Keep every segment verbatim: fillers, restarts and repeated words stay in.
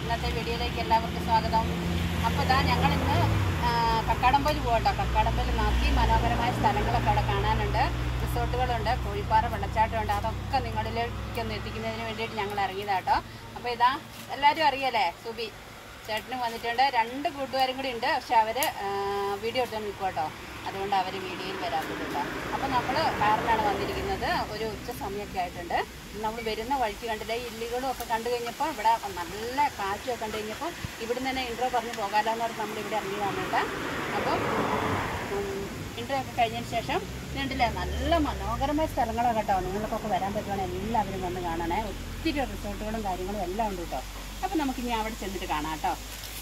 ഇന്നത്തെ വീഡിയോയിലേക്ക് എല്ലാവർക്കും സ്വാഗതം. അപ്പോൾ ഇതാ ഞങ്ങളിന്ന് കക്കാടംപൊയിൽ പോകട്ടോ. കക്കാടംപൊയിൽ നാത്തി മനോഹരമായ സ്ഥലങ്ങളൊക്കെ അവിടെ കാണാനുണ്ട്. റിസോർട്ടുകളുണ്ട്, കോഴിപ്പാറ വെള്ളച്ചാട്ടമുണ്ട്. അതൊക്കെ നിങ്ങളിലേക്കൊന്ന് എത്തിക്കുന്നതിന് വേണ്ടിയിട്ട് ഞങ്ങൾ ഇറങ്ങിയതാട്ടോ. അപ്പോൾ ഇതാ എല്ലാവരും അറിയല്ലേ, സുബി ചേട്ടനും വന്നിട്ടുണ്ട്. രണ്ട് കൂട്ടുകാരും കൂടി ഉണ്ട്, പക്ഷെ അവർ വീഡിയോ എടുത്ത് നിൽക്കും കേട്ടോ. അതുകൊണ്ട് അവർ വീഡിയോയിൽ വരാത്തതുണ്ട്. അപ്പോൾ നമ്മൾ കാറിലാണ് വന്നിരിക്കുന്നത്. ഒരു ഉച്ച സമയമൊക്കെ ആയിട്ടുണ്ട്. നമ്മൾ വരുന്ന വഴിക്ക് കണ്ടില്ല, ഈ ഇല്ലുകളും ഒക്കെ കണ്ടു കഴിഞ്ഞപ്പോൾ ഇവിടെ നല്ല കാറ്റൊക്കെ കണ്ടു കഴിഞ്ഞപ്പോൾ ഇവിടുന്ന് തന്നെ ഇൻട്രോ പറഞ്ഞ് പോകാമല്ലോ എന്ന് പറഞ്ഞ് നമ്മളിവിടെ ഇറങ്ങി വന്നിട്ട്. അപ്പോൾ ഇൻട്രോ ഒക്കെ കഴിഞ്ഞതിന് ശേഷം കണ്ടില്ലേ, നല്ല മനോഹരമായ സ്ഥലങ്ങളാണ് കേട്ടോ. നിങ്ങൾക്കൊക്കെ വരാൻ പറ്റുവാണെങ്കിൽ എല്ലാവരും വന്ന് കാണണേ. ഒത്തിരി റിസോർട്ടുകളും കാര്യങ്ങളും എല്ലാം ഉണ്ട് കേട്ടോ. അപ്പോൾ നമുക്കിനി അവിടെ ചെന്നിട്ട് കാണാം കേട്ടോ.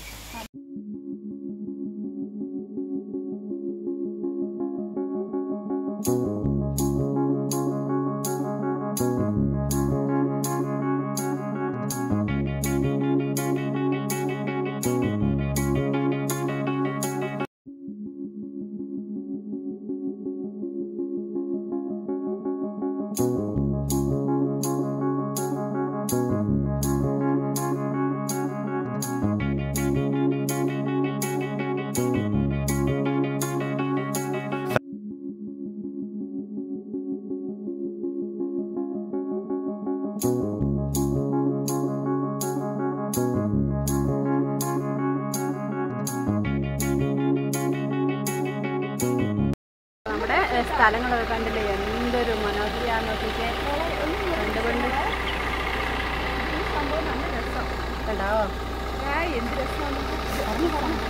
സ്ഥലങ്ങളൊക്കെ കണ്ടില്ലേ, എന്തൊരു മനോഹരിയാന്ന് നോക്കിയിട്ട് കണ്ടുകൊണ്ട് സംഭവം നല്ല രസം കേട്ടോ. എന്ത് രസമാണ് പറഞ്ഞു പറഞ്ഞു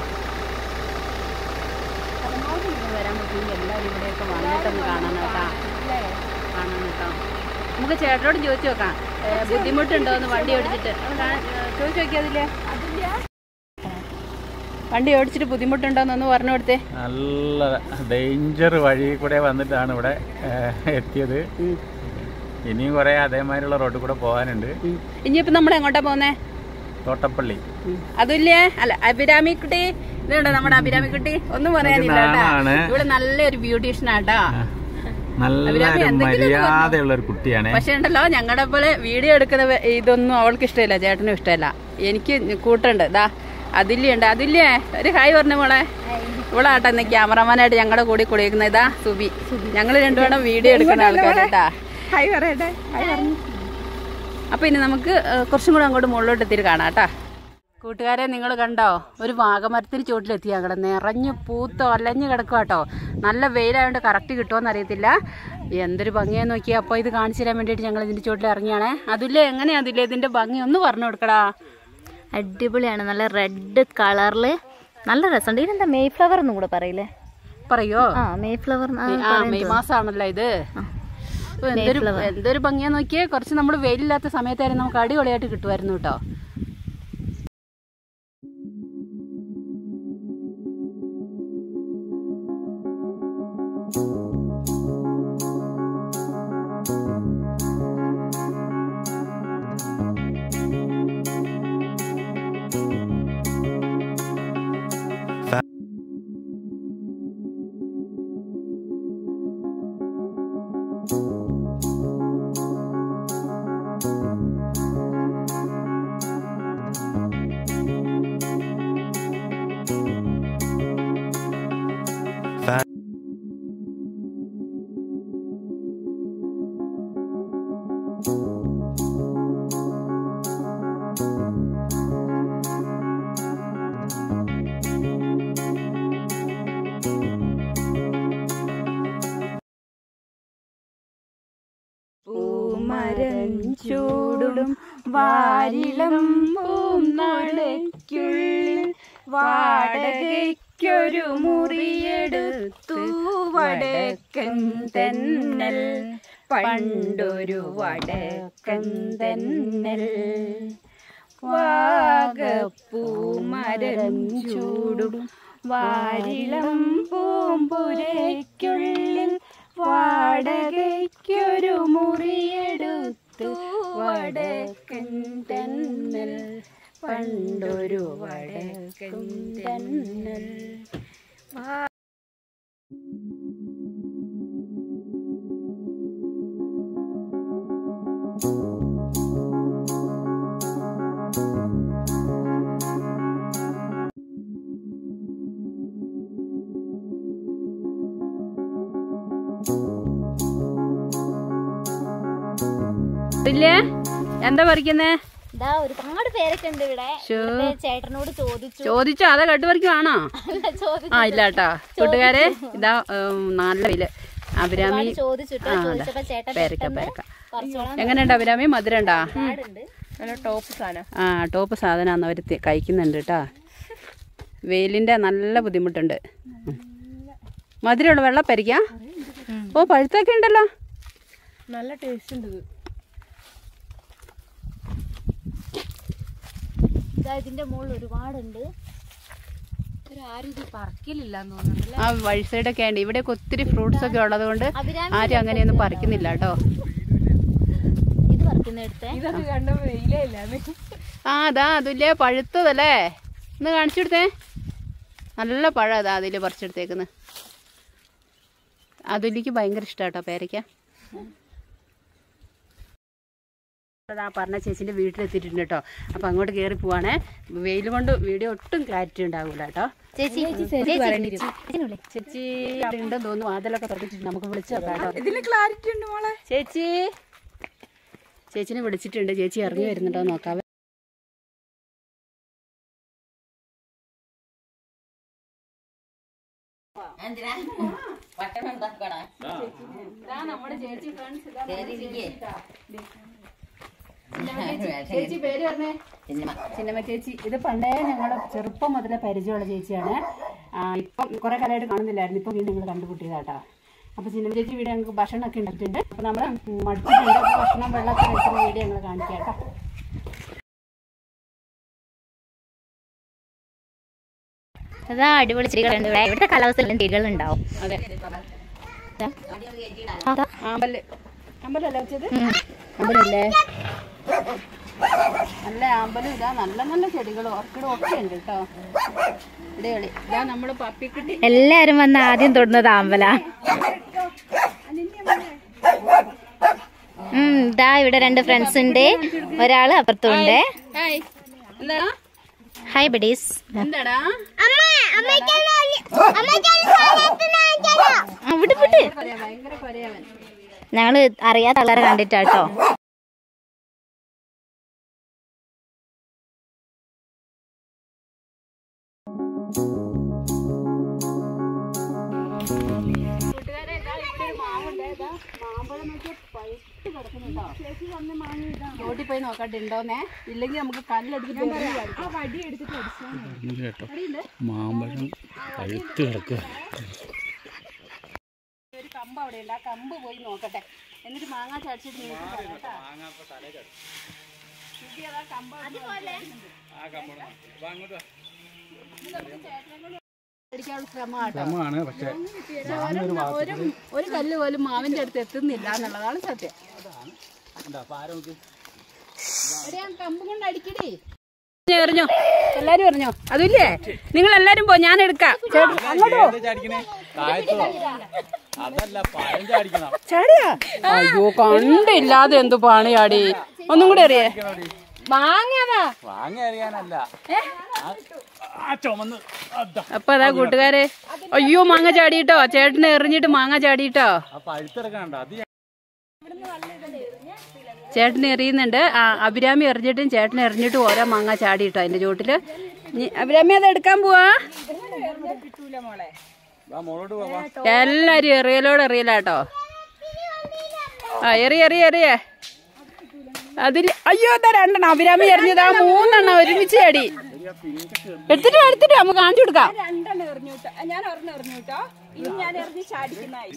പരമാവധി നിങ്ങൾ വരാൻ പറ്റുമെങ്കിൽ എല്ലാവരും ഇവിടെയൊക്കെ വന്നിട്ടൊന്ന് കാണണം കേട്ടോ. കാണണം കേട്ടോ. നമുക്ക് ചേട്ടനോട് ചോദിച്ചു നോക്കാം, ബുദ്ധിമുട്ടുണ്ടോ എന്ന് വണ്ടി ഓടിച്ചിട്ട് ചോദിച്ചു നോക്കിയതില്ലേ, വണ്ടി ഓടിച്ചിട്ട് ബുദ്ധിമുട്ടുണ്ടോന്നൊന്ന് പറഞ്ഞു കൊടുത്തേ. നല്ല ഡേഞ്ചർ വഴി കൂടെ വന്നിട്ടാണ് ഇവിടെ എത്തിയത്. ഇനിയും കുറെ അതേമാതിരിയുള്ള റോഡിൽ കൂടെ പോകാനുണ്ട്. ഇനിയിപ്പോ നമ്മൾ എങ്ങോട്ടാ പോന്നേ? തോട്ടപ്പള്ളി. അതില്ലേ, അല്ല അഭിരാമിക്കുട്ടി, ഇതുണ്ടോ നമ്മുടെ അഭിരാമിക്കുട്ടി? ഒന്നും പറയാനില്ല കേട്ടോ. ഇവിടെ നല്ലൊരു ബ്യൂട്ടീഷ്യൻ ആട്ടോ. നല്ല മര്യാദയുള്ള ഒരു കുട്ടിയാണ്. പക്ഷെ ഉണ്ടല്ലോ, ഞങ്ങളുടെ പോലെ വീഡിയോ എടുക്കുന്ന ഇതൊന്നും അവൾക്ക് ഇഷ്ടമില്ല, ചേട്ടനും ഇഷ്ടമല്ല. എനിക്ക് കൂട്ടുണ്ട്. ദാ അതില്ലുണ്ട്. അതില്ലേ, ഒരു ഹായ് പറഞ്ഞ മോളെ. ഇവളാട്ടെ ഇന്ന് ക്യാമറമാനായിട്ട് ഞങ്ങളുടെ കൂടി കുടിക്കുന്നത്. ഇതാ സുബി. ഞങ്ങൾ രണ്ടുപേരും വീഡിയോ എടുക്കുന്ന ആൾക്കാരാട്ടാ. ഹായ് പറയട്ടെ. അപ്പൊ ഇനി നമുക്ക് കുറച്ചും കൂടെ അങ്ങോട്ട് മുകളിലോട്ട് എത്തിയിട്ട് കാണാം കേട്ടാ. കൂട്ടുകാരെ, നിങ്ങൾ കണ്ടോ, ഒരു വാഗമരത്തിന് ചുവട്ടിലെത്തി. ഞങ്ങൾ നിറഞ്ഞു പൂത്തോ അലഞ്ഞു കിടക്കുക കേട്ടോ. നല്ല വെയിലായതുകൊണ്ട് കറക്റ്റ് കിട്ടുമോന്ന് അറിയത്തില്ല. എന്തൊരു ഭംഗിയാന്ന് നോക്കിയാൽ. അപ്പോൾ ഇത് കാണിച്ചു തരാൻ വേണ്ടിയിട്ട് ഞങ്ങൾ ഇതിൻ്റെ ചുവട്ടിൽ ഇറങ്ങിയാണേ. അതില്ലേ, എങ്ങനെയാ അതില്ലേ ഇതിൻ്റെ ഭംഗി ഒന്ന് പറഞ്ഞു കൊടുക്കടാ. അടിപൊളിയാണ്, നല്ല റെഡ് കളറില് നല്ല രസമുണ്ട്. ഇതെന്താ മെയ് ഫ്ലവർ എന്നും കൂടെ പറയില്ലേ? പറയോ? ആ, മെയ് ഫ്ലവർ. മെയ് മാസമാണല്ലോ ഇത്. എന്തൊരു എന്തൊരു ഭംഗിയാ നോക്കിയേ. കുറച്ച് നമ്മൾ വെയിലില്ലാത്ത സമയത്തായിരുന്നു നമുക്ക് അടിപൊളിയായിട്ട് കിട്ടുമായിരുന്നു കേട്ടോ. പൂമരം ചൂടും വാരിളം പൂന്നടയ്ക്കുള്ളിൽ വാടകയ്ക്കൊരു മുറിയെടുത്തു വടക്കൻ തെന്നൽ, പണ്ടൊരു വടക്കൻ തെന്നൽ. വാഗപ്പൂമരം ചൂടും വാരിളം പൂമ്പുരയ്ക്കുള്ളിൽ വാടകയ്ക്കൊരു മുറിയെടുത്തു വടക്കൻ തെന്നൽ, പണ്ടൊരു വടക്കൻ തെന്നൽ. അതില്ലേ എന്താ പറിക്കുന്നേ? ഇതാ ഒരുപാട് പേരൊക്കെ ഉണ്ട് ഇവിടെ. ചേട്ടനോട് ചോദിച്ചു ചോദിച്ചോ അതാ കട്ടുപറിക്കുവാണോ? ആ ഇല്ല കേട്ടോ കൂട്ടുകാരെ, ഇതാ നല്ല വില അഭിരാമി പേരക്ക പേരക്ക. എങ്ങനെയുണ്ട് അഭിരാമി? മധുരണ്ടാ? ടോപ്പ് സാധനം. ആ ടോപ്പ് സാധനമാണെന്ന് അവർ കഴിക്കുന്നുണ്ട് കേട്ടോ. വെയിലിൻ്റെ നല്ല ബുദ്ധിമുട്ടുണ്ട്. മധുരമുള്ള വെള്ളം പരിക്കാം. ഓ പഴുത്തൊക്കെ ഉണ്ടല്ലോ, നല്ല ടേസ്റ്റ് ഉണ്ട്. ഇതിന്റെ മുകളിൽ ഒരുപാടുണ്ട്. ആരും ഇത് പറിക്കലില്ലാന്ന് തോന്നുന്നു. ആ വഴി സൈഡൊക്കെ ഉണ്ട്. ഇവിടെയൊക്കെ ഒത്തിരി ഫ്രൂട്ട്സ് ഒക്കെ ഉള്ളത് കൊണ്ട് ആരും അങ്ങനെയൊന്നും പറിക്കുന്നില്ല കേട്ടോ. ഇത് പറിക്കുന്നെടുത്തേ ഇതൊക്കെ കണ്ട വെയിലേ ഇല്ല. ആ അതാ അതില്ലേ പഴുത്തതല്ലേ, ഒന്ന് കാണിച്ചെടുത്തേ. നല്ല പഴം അതാ അതിൽ പറിച്ചെടുത്തേക്കുന്നു. അതുലിക്ക് ഭയങ്കര ഇഷ്ടാട്ടോ പേരയ്ക്ക. അതാ പറഞ്ഞ ചേച്ചിൻ്റെ വീട്ടിലെത്തിയിട്ടുണ്ട് കേട്ടോ. അപ്പം അങ്ങോട്ട് കയറി പോവാണേ. വെയിൽ കൊണ്ട് വീഡിയോ ഒട്ടും ക്ലാരിറ്റി ഉണ്ടാവില്ല കേട്ടോ. ചേച്ചി ചേച്ചി അവിടെ ഉണ്ടെന്ന് തോന്നുന്നു. വാതിലൊക്കെ തുറന്നിട്ടുണ്ട്, നമുക്ക് വിളിച്ചു നോക്കാം കേട്ടോ. ഇതിന് ക്ലാരിറ്റി ഉണ്ട് മോളെ. ചേച്ചി ചേച്ചിനെ വിളിച്ചിട്ടുണ്ട്. ചേച്ചി ഇറങ്ങി വരുന്നുണ്ടോ നോക്കാം. ചേച്ചി പേര് പറഞ്ഞേ? ചിന്നമ്മ ചേച്ചി. ഇത് പണ്ടേ ഞങ്ങൾ ചെറുപ്പം മുതലേ പരിചയമുള്ള ചേച്ചിയാണ്. ഇപ്പം കുറെ കാലമായിട്ട് കാണുന്നില്ലായിരുന്നു. ഇപ്പം വീണ്ടും നിങ്ങൾ കണ്ടുപിട്ടിയതാട്ടോ. അപ്പോൾ ചിന്നമ്മ ചേച്ചി വീഡിയോ ഞങ്ങൾക്ക് ഭക്ഷണമൊക്കെ ഉണ്ടാക്കിയിട്ടുണ്ട്. അപ്പോൾ നമ്മൾ മടുത്തിട്ടുണ്ട്. ഭക്ഷണം വെള്ളമൊക്കെ കഴിക്കുന്ന വീഡിയോ ഞങ്ങൾ കാണിക്കാം കേട്ടോ. അതാ അടിപൊളി ചെടികളുണ്ട് ഇവിടെ. ഇവിടുത്തെ കാലാവസ്ഥയിലും ചെടികളുണ്ടാവും. അതെ ആമ്പല് ആമ്പലല്ലേ വെച്ചത്? ആമ്പലല്ലേ? നല്ല ആമ്പലും ഇതാ നല്ല നല്ല ചെടികളും ഓർക്കിഡും ഒക്കെ ഉണ്ട് കേട്ടോ. ഇടകളി ഇതാ നമ്മള് പപ്പിക്കുട്ടി. എല്ലാരും വന്ന് ആദ്യം തൊടുന്നത് ആമ്പല. ഉം ഇതാ ഇവിടെ രണ്ട് ഫ്രണ്ട്സ് ഉണ്ട്. ഒരാള് അപ്പുറത്തുണ്ട്. എന്താടാ? Hi buddies. എന്താടാ? അവിടെ വിട്ട്. ഭയങ്കര കൊരയവൻ. ഞങ്ങള് അറിയാത്ത ആൾക്കാരെ കണ്ടിട്ടാട്ടോ. റോഡിൽ പോയി നോക്കട്ടെ ഉണ്ടോന്നേ. ഇല്ലെങ്കിൽ നമുക്ക് കല്ലെടുത്തിട്ട് മാമ്പഴം പഴുത്ത് കിടക്കുക. ഒരു കമ്പ് അവിടെ ഉണ്ട്. ആ കമ്പ് പോയി നോക്കട്ടെ. എന്നിട്ട് മാങ്ങ ചടിച്ചിട്ട് ശ്രമമാണ്, പക്ഷേ ഒരു കല്ല് പോലും മാവിന്റെ അടുത്ത് എത്തുന്നില്ല എന്നുള്ളതാണ് സത്യം. കമ്പ് കൊണ്ട് അടിക്കടി എറിഞ്ഞോ, എല്ലാരും എറിഞ്ഞോ. അതില്ലേ നിങ്ങൾ എല്ലാരും പോ, ഞാൻ എടുക്കാം. ചാടിയാ? അയ്യോ കണ്ടില്ലാതെ എന്തു പണിയാടി. ഒന്നും കൂടെ എറിയേ. മാങ്ങാതാ അപ്പൊ അതാ കൂട്ടുകാരെ. അയ്യോ മാങ്ങ ചാടിയിട്ടോ. ചേട്ടന് എറിഞ്ഞിട്ട് മാങ്ങ ചാടിയിട്ടോ. ചേട്ടന് എറിയുന്നുണ്ട്. ആ അഭിരാമി എറിഞ്ഞിട്ടും ചേട്ടന് എറിഞ്ഞിട്ടും ഓരോ മാങ്ങ ചാടിയിട്ടോ അതിന്റെ ചോട്ടില്. അഭിരാമി അത് എടുക്കാൻ പോവാ. എല്ലാരും എറിയലോട് എറിയലാട്ടോ. ആ എറിയ എറിയ എറിയേ. അതില് അയ്യോ എന്താ രണ്ടെണ്ണം അഭിരാമി എറിഞ്ഞതാ. മൂന്നെണ്ണം ഒരുമിച്ച് ചാടി. എടുത്തിട്ടോ എടുത്തിട്ടോ നമുക്ക് കാണിച്ചു കൊടുക്കാം. രണ്ടെണ്ണം എറിഞ്ഞു കേട്ടോ. ഞാൻ ഒരെണ്ണം എറിഞ്ഞു കേട്ടോ. ഇനി ഞാൻ എറിഞ്ഞ് ചാടിക്കുന്നതായി.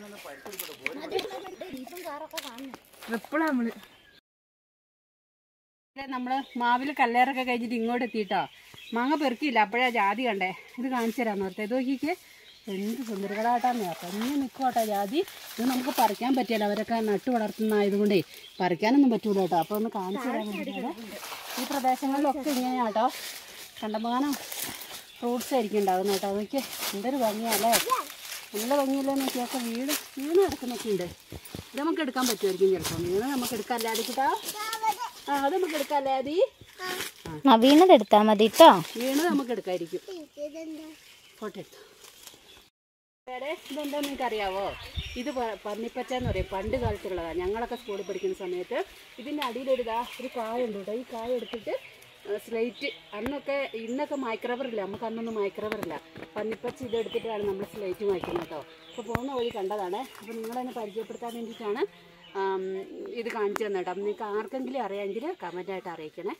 നമ്മള് മാവില് കല്ലേറൊക്കെ കഴിഞ്ഞിട്ട് ഇങ്ങോട്ട് എത്തിയിട്ടോ. മാങ്ങ പെറുക്കിയില്ല. അപ്പോഴാ ജാതി കണ്ടേ. ഇത് കാണിച്ചു തരാന്ന് ഓർത്തെ. ഇത് നോക്കിക്ക് എന്ത് സുന്ദരകളായിട്ടാന്ന് നോക്കാം. ഇങ്ങനെ നിൽക്കുവാട്ടോ ജാതി. ഇത് നമുക്ക് പറിക്കാൻ പറ്റിയല്ലോ. അവരൊക്കെ നട്ടു വളർത്തുന്ന ആയതുകൊണ്ടേ പറിക്കാനൊന്നും പറ്റൂല കേട്ടോ. അപ്പോൾ ഒന്ന് കാണിച്ചു തരാൻ വേണ്ടിയിട്ട്. ഈ പ്രദേശങ്ങളിലൊക്കെ ഇങ്ങനെയാട്ടോ. കണ്ടമാനം ഫ്രൂട്ട്സ് ആയിരിക്കും ഉണ്ടാകുന്നത് കേട്ടോ. അതൊക്കെ എന്തൊരു ഭംഗിയല്ലേ. നല്ല ഭംഗിയല്ലേ നോക്കിയൊക്കെ വീട് വീണ് കിടക്കുന്നൊക്കെ ഉണ്ട്. ഇത് നമുക്ക് എടുക്കാൻ പറ്റുമായിരിക്കും ചിലപ്പോൾ. വീണ് നമുക്ക് എടുക്കാൻ അല്ലാതെ കിട്ടാ. ആ അത് നമുക്ക് എടുക്കാം അല്ലാതെ. വീണത് എടുത്താൽ മതി കേട്ടോ. വീണ് നമുക്ക് എടുക്കായിരിക്കും. ഫോട്ടോ എടുത്തോ. ഇതെന്താ നിങ്ങൾക്ക് അറിയാവോ? ഇത് പന്നിപ്പച്ച എന്ന് പറയും, പണ്ട് കാലത്തുള്ളതാണ്. ഞങ്ങളൊക്കെ സ്കൂളിൽ പഠിക്കുന്ന സമയത്ത് ഇതിൻ്റെ അടിയിലൊരു ഇതാ ഒരു കായ ഉണ്ട് കേട്ടോ. ഈ കായ എടുത്തിട്ട് സ്ലേറ്റ്, അന്നൊക്കെ ഇന്നൊക്കെ മൈക്രോവറില്ല, നമുക്ക് അന്നൊന്നും മൈക്രോവറില്ല. പന്നിപ്പച്ച ഇത് എടുത്തിട്ടാണ് നമ്മൾ സ്ലേറ്റ് മായ്ക്കുന്നത് കേട്ടോ. അപ്പോൾ പോകുന്ന വഴി കണ്ടതാണ്. അപ്പോൾ നിങ്ങളെന്നെ പരിചയപ്പെടുത്താൻ വേണ്ടിയിട്ടാണ് ഇത് കാണിച്ചു തന്നെ കേട്ടോ. അപ്പം നിങ്ങൾക്ക് ആർക്കെങ്കിലും അറിയാമെങ്കിൽ കമൻറ്റായിട്ട് അറിയിക്കണേ.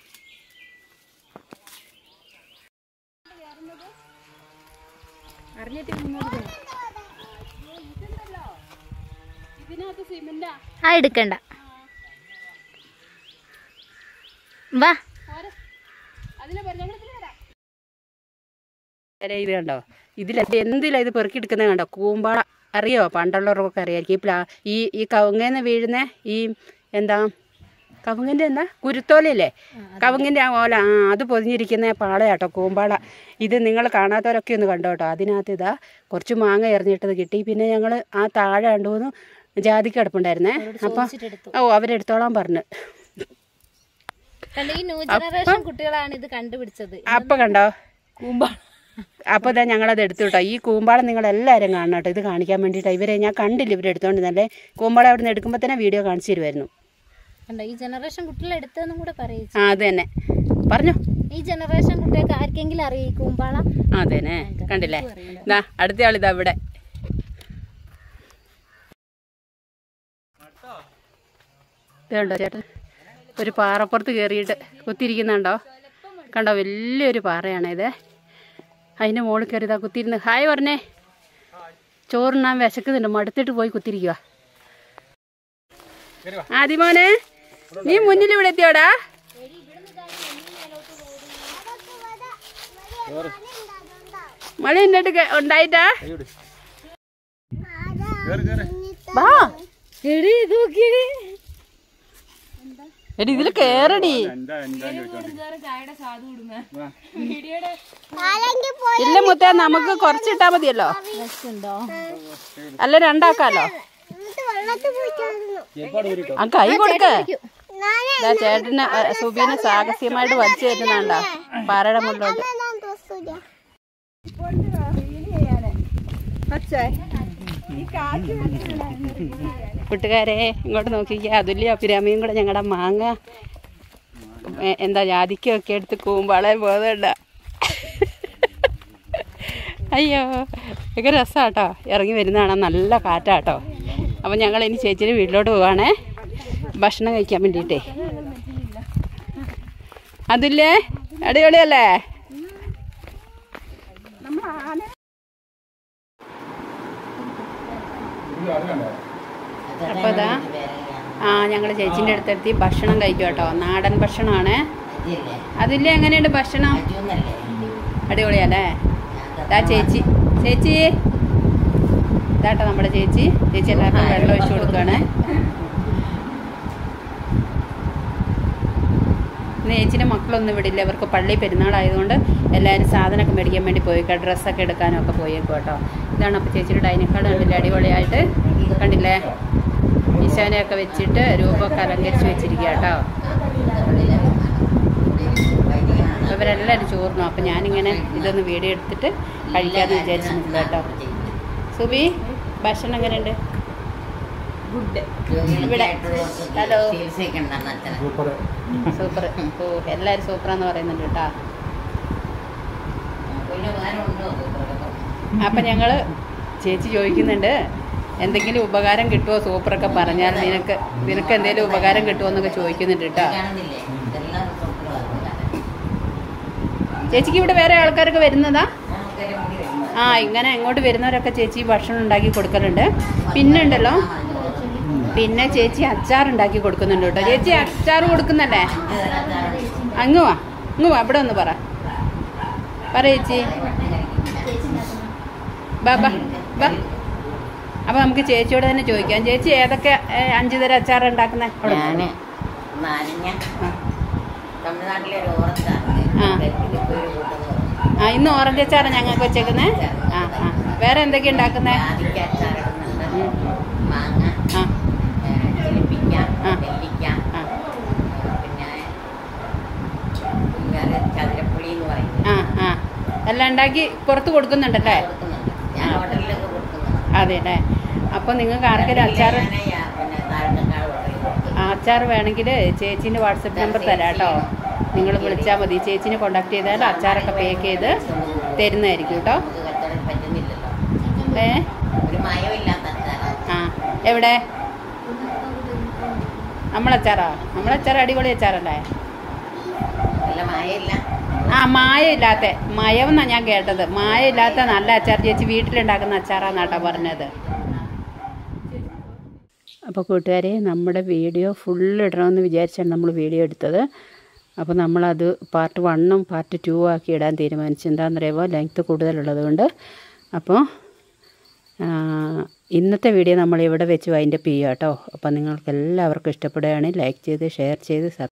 അറിഞ്ഞിട്ട് ഇതിനകത്ത് സിമെന്റാ. ആ എടുക്കണ്ട, വാ. ഇത് കണ്ടോ, ഇതിൽ എന്തിലാ ഇത് പെറുക്കിയെടുക്കുന്നത് കണ്ടോ? കൂമ്പാള അറിയോ? പണ്ടുള്ളവർക്കൊക്കെ അറിയാമായിരിക്കും. ഈ പ്ലാ ഈ ഈ കവുങ്ങേന്ന് വീഴുന്ന ഈ എന്താ കവുങ്ങിൻ്റെ എന്താ കുരുത്തോലയില്ലേ, കവുങ്ങിൻ്റെ ആ ഓല, ആ അത് പൊതിഞ്ഞിരിക്കുന്ന പാളയാട്ടോ കൂമ്പാള. ഇത് നിങ്ങൾ കാണാത്തവരൊക്കെ ഒന്ന് കണ്ടോ കേട്ടോ. അതിനകത്ത് ഇതാ കുറച്ച് മാങ്ങ എറിഞ്ഞിട്ടത് കിട്ടി. പിന്നെ ഞങ്ങൾ ആ താഴെ രണ്ടുമൂന്ന് ജാതിക്ക കിടപ്പുണ്ടായിരുന്നേ. അപ്പം ഓ അവരെടുത്തോളാൻ പറഞ്ഞു. കുട്ടികളാണ് ഇത് കണ്ടുപിടിച്ചത്. അപ്പൊ കണ്ടോ കൂമ്പാള. അപ്പോൾ ഇതാ ഞങ്ങളത് എടുത്തു കേട്ടോ. ഈ കൂമ്പാളം നിങ്ങളെല്ലാവരും കാണണം കേട്ടോ. ഇത് കാണിക്കാൻ വേണ്ടിയിട്ടാണ്. ഇവരെ ഞാൻ കണ്ടില്ല ഇവരെടുത്തോണ്ട് തന്നെ. കൂമ്പാളം അവിടെ നിന്ന് എടുക്കുമ്പോൾ തന്നെ വീഡിയോ കാണിച്ചു തരുമായിരുന്നു. ഈ ജനറേഷൻ കുട്ടികൾ എടുത്തതെന്നും കൂടെ പറയും. ആ അത് തന്നെ പറഞ്ഞോ. ഈ ജനറേഷൻ കുട്ടികൾക്ക് ആർക്കെങ്കിലും അറിയാം കൂമ്പാള? അതന്നെ കണ്ടില്ലേ. ഇതാ അടുത്ത ആളിതാ ഇവിടെ. ഇതുണ്ടോ ചേട്ടൻ, ഒരു പാറപ്പുറത്ത് കയറിയിട്ട് കുത്തിയിരിക്കുന്നുണ്ടോ? കണ്ടോ, വലിയൊരു പാറയാണ് ഇത്. അതിൻ്റെ മുകളിൽ കയറി ഇതാ കുത്തിയിരുന്ന് ഹായ് പറഞ്ഞേ. ചോറുണ്ണാൻ വിശക്കുന്നുണ്ട്, മടുത്തിട്ട് പോയി കുത്തിരിക്കുക. ആദിമോനെ നീ മുന്നിൽ ഇവിടെ എത്തിയോടാ? മഴ എന്നിട്ട് ഉണ്ടായിട്ടാ? എടി ഇതില് കേറടി. ഇല്ല മുത്തേ, നമുക്ക് കുറച്ചിട്ടാ മതിയല്ലോ. അല്ല രണ്ടാക്കാലോ. ആ കൈ കൊടുക്ക. ചേട്ടന് സുബീനെ സാഹസ്യമായിട്ട് വലിച്ചു കയറ്റുന്നുണ്ടോ പാറയുടെ മുകളിലോട്ട്. കൂട്ടുകാരെ ഇങ്ങോട്ട് നോക്കിക്കുക. അതുല്യ അഭിരാമിയും കൂടെ ഞങ്ങളുടെ മാങ്ങ എന്താ ജാതിക്കൊക്കെ എടുത്ത് കൂമ്പാളെ പോകുന്നുണ്ട. അയ്യോ ഭയങ്കര രസമാട്ടോ. ഇറങ്ങി വരുന്നതാണ്, നല്ല കാറ്റാട്ടോ. അപ്പം ഞങ്ങൾ ഇനി ചേച്ചിയുടെ വീട്ടിലോട്ട് പോവാണേ, ഭക്ഷണം കഴിക്കാൻ വേണ്ടിയിട്ടേ. അതില്ലേ അടിപൊളിയല്ലേ? അപ്പോൾ ഇതാ ആ ഞങ്ങൾ ചേച്ചീൻ്റെ അടുത്തെത്തി ഭക്ഷണം കഴിക്കും കേട്ടോ. നാടൻ ഭക്ഷണമാണ്. അതില്ലേ എങ്ങനെയുണ്ട് ഭക്ഷണം? അടിപൊളിയല്ലേ? ഇതാ ചേച്ചി ചേച്ചി ഇതാട്ടോ നമ്മുടെ ചേച്ചി. ചേച്ചി എല്ലാവർക്കും വെള്ളം ഒഴിച്ചു കൊടുക്കുകയാണ്. ഇന്ന് ചേച്ചിൻ്റെ മക്കളൊന്നും വിടില്ല, ഇവർക്ക് പള്ളി പെരുന്നാളായതുകൊണ്ട് എല്ലാവരും സാധനമൊക്കെ മേടിക്കാൻ വേണ്ടി പോയിക്കാം, ഡ്രസ്സൊക്കെ എടുക്കാനൊക്കെ പോയേക്കും കേട്ടോ. ഇതാണ് അപ്പോൾ ചേച്ചിയുടെ ഡൈനിങ് ഹാൾ കണ്ടില്ലേ, അടിപൊളിയായിട്ട് കണ്ടില്ലേ. ഈശാനെയൊക്കെ വെച്ചിട്ട് രൂപമൊക്കെ അലങ്കരിച്ച് വെച്ചിരിക്കുക കേട്ടോ. അപ്പോൾ ഇവരെല്ലാവരും ചോറിനും. അപ്പോൾ ഞാനിങ്ങനെ ഇതൊന്ന് വീഡിയോ എടുത്തിട്ട് കഴിക്കാമെന്ന് വിചാരിച്ചിട്ടുണ്ട് കേട്ടോ. സുബി ഭക്ഷണം എങ്ങനെയുണ്ട്? ഇവിടെ ഹലോ സൂപ്പർ. ഓ എല്ലാവരും സൂപ്പറാന്ന് പറയുന്നുണ്ട് കേട്ടോ. അപ്പം ഞങ്ങൾ ചേച്ചി ചോദിക്കുന്നുണ്ട് എന്തെങ്കിലും ഉപകാരം കിട്ടുമോ സൂപ്പറൊക്കെ പറഞ്ഞാൽ, നിനക്ക് നിനക്ക് എന്തെങ്കിലും ഉപകാരം കിട്ടുമോ എന്നൊക്കെ ചോദിക്കുന്നുണ്ട് കേട്ടോ. ചേച്ചിക്ക് ഇവിടെ വേറെ ആൾക്കാരൊക്കെ വരുന്നതാ? ആ ഇങ്ങനെ ഇങ്ങോട്ട് വരുന്നവരൊക്കെ ചേച്ചി ഭക്ഷണം ഉണ്ടാക്കി കൊടുക്കലുണ്ട്. പിന്നെ ഉണ്ടല്ലോ, പിന്നെ ചേച്ചി അച്ചാർ ഉണ്ടാക്കി കൊടുക്കുന്നുണ്ട് കേട്ടോ. ചേച്ചി അച്ചാർ കൊടുക്കുന്നല്ലേ? അങ്ങ് വാ അങ്ങ് വാ ഇവിടെ ഒന്ന് പറ പറ ചേച്ചി. ബാ ബാ ബാ. അപ്പൊ നമുക്ക് ചേച്ചിയോട് തന്നെ ചോദിക്കാം. ചേച്ചി ഏതൊക്കെ അഞ്ചു തരം അച്ചാർ ഉണ്ടാക്കുന്നത്? ആ ഇന്ന് ഓറഞ്ച് അച്ചാറാണ് ഞങ്ങൾക്ക് വെച്ചേക്കുന്നത്. ആ ആ വേറെ എന്തൊക്കെയാ ഉണ്ടാക്കുന്നത്? ആ ആ എല്ലാം ഉണ്ടാക്കി പുറത്ത് കൊടുക്കുന്നുണ്ടല്ലേ? അതെ അല്ലേ. അപ്പോൾ നിങ്ങൾക്ക് ആർക്കെങ്കിലും അച്ചാർ അച്ചാർ വേണമെങ്കിൽ ചേച്ചീൻ്റെ വാട്സപ്പ് നമ്പർ തരാം കേട്ടോ. നിങ്ങൾ വിളിച്ചാൽ മതി. ചേച്ചീനെ കോണ്ടാക്ട് ചെയ്താൽ അച്ചാറൊക്കെ പാക്ക് ചെയ്ത് തരുന്നതായിരിക്കും കേട്ടോ. ഏ ആ എവിടെ നമ്മളച്ചാറാ? നമ്മളച്ചാർ അടിപൊളി അച്ചാറല്ലേ? ആ മായ ഇല്ലാത്ത മയമെന്നാണ് ഞാൻ കേട്ടത്. മായ ഇല്ലാത്ത നല്ല അച്ചാർ ചേച്ചി വീട്ടിലുണ്ടാക്കുന്ന അച്ചാറാന്നാട്ടാ പറഞ്ഞത്. അപ്പോൾ കൂട്ടുകാരെ, നമ്മുടെ വീഡിയോ ഫുള്ള് ഇടണമെന്ന് വിചാരിച്ചാണ് നമ്മൾ വീഡിയോ എടുത്തത്. അപ്പോൾ നമ്മളത് പാർട്ട് വണ്ണും പാർട്ട് ടു ആക്കി ഇടാൻ തീരുമാനിച്ചു. എന്താണെന്നറിയുമ്പോൾ ലെങ്ത്ത് കൂടുതലുള്ളത് കൊണ്ട്. അപ്പോൾ ഇന്നത്തെ വീഡിയോ നമ്മൾ ഇവിടെ വെച്ച് വൈൻഡപ്പ് ചെയ്യുക കേട്ടോ. അപ്പോൾ നിങ്ങൾക്ക് എല്ലാവർക്കും ഇഷ്ടപ്പെടുകയാണെങ്കിൽ ലൈക്ക് ചെയ്ത് ഷെയർ ചെയ്ത്